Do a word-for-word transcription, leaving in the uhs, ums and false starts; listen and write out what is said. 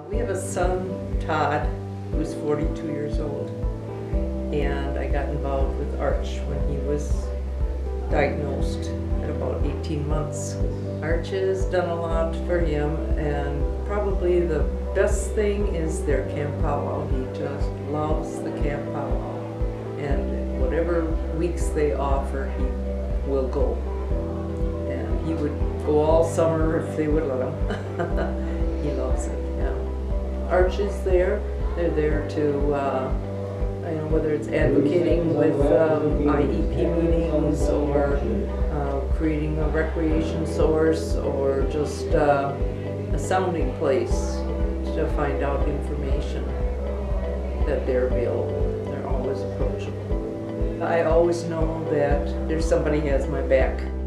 We have a son, Todd, who's forty-two years old, and I got involved with Arch when he was diagnosed at about eighteen months. Arch has done a lot for him, and probably the best thing is their Camp Pow Wow. He just loves the Camp Pow Wow, and whatever weeks they offer, he will go. And he would go all summer if they would let him. He loves it, yeah. Arch is there. They're there to, uh, you know, whether it's advocating with um, I E P meetings or uh, creating a recreation source or just uh, a sounding place to find out information that they're available. They're always approachable. I always know that there's somebody has my back.